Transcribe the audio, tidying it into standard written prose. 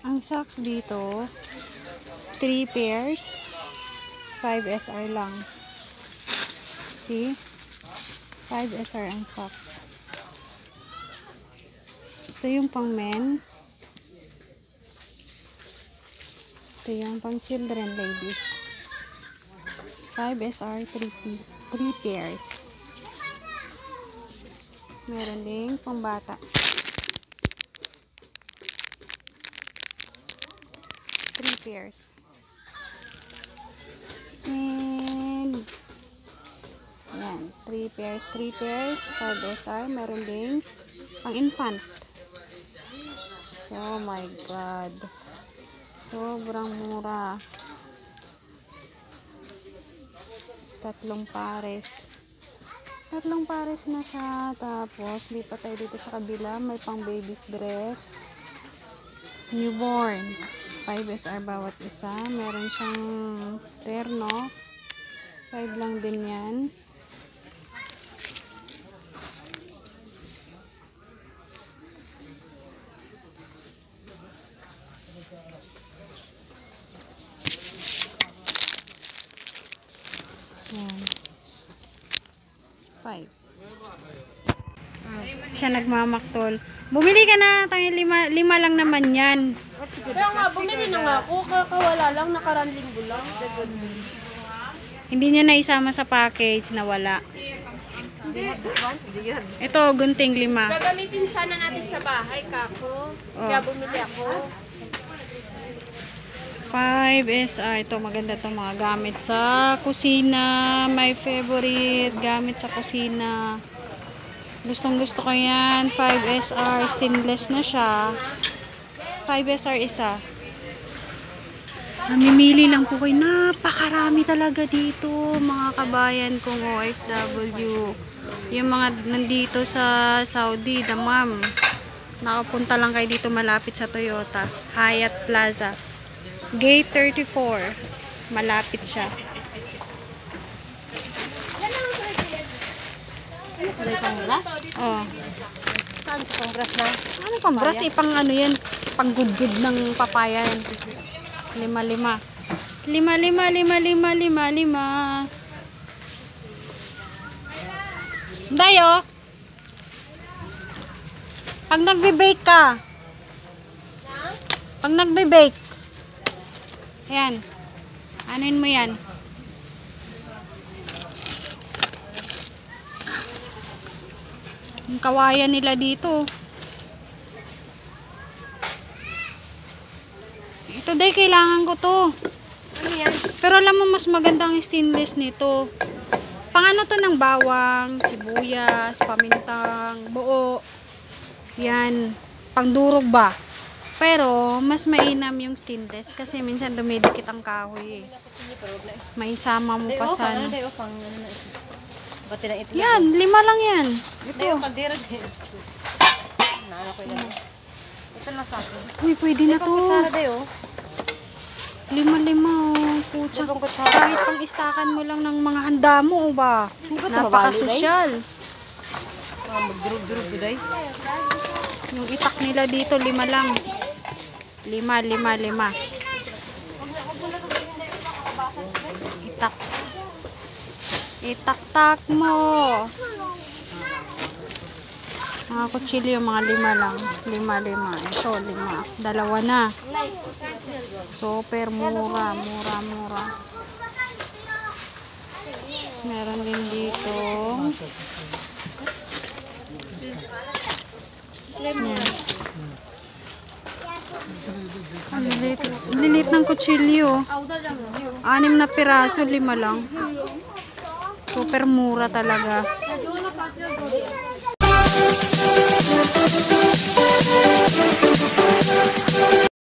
Ang socks dito, 3 pairs, 5 SR lang. See? 5 SR ang socks. Ito yung pang men. Ito yung pang children, ladies. 5 SR, 3 pairs. Meron ding pang bata. 3 pairs. And yan, 3 pairs, 5 SR. Meron ding pang infant. So, my God. Sobrang mura. 3 pares. 3 pares na siya. Tapos, lipat tayo dito sa kabila. May pang baby's dress. Newborn. 5 SR bawat isa. Meron siyang terno. 5 lang din yan. Yan. 5. Siya nagmamaktol. Bumili ka na. Tangin 5 lang naman yan. Kaya nga, bumili na nga ako. Kakawala lang, nakaraan linggo lang. Hindi niya naisama sa package na wala. Ito, gunting 5. Gagamitin sana natin sa bahay, kako. Kaya bumili ako. 5 SR. Ito, maganda itong mga gamit sa kusina. My favorite. Gamit sa kusina. Gustong gusto ko yan. 5 SR. Stainless na siya. 5 SR isa. Namimili lang po kayo. Napakarami talaga dito. Mga kabayan kong OFW. Yung mga nandito sa Saudi, damam. Nakapunta lang kayo dito malapit sa Toyota. Hyatt Plaza. Gate 34. Malapit siya. Oh. Saan ito pang brush na? Ano pang brush? Pang ano yan? Pang good ng papaya yan. 5. 5. Dayo. Pag nagbe-bake ka. Pag nagbe-bake. Ayan. Anuin mo yan? Yung kawayan nila dito. Ito day, kailangan ko to. Ano yan? Pero alam mo, mas maganda ang stainless nito. Pang ano to ng bawang, sibuyas, pamintang, buo. Yan. Pang durog ba? Pero, mas mainam yung stainless. Kasi minsan dumidikit ang kahoy eh. May isama mo pa sa ano. Yan, 5 lang yan. Ito. Ito na sa akin. Uy, pwede na to. 5 oh. Pucha. Kahit pang istakan mo lang ng mga handa mo, o ba? Napaka-sosyal. Mag-durog-durog guday. Yung itak nila dito, 5 lang. 5. Itak. Itak-tak mo. Mga kutsilyo, mga 5 lang. 5. Ito, 5. 2 na. Super mura. Mura. Meron din dito. Yan. Ang lilit ng kutsilyo. 6 na piraso, 5 lang. Super mura talaga.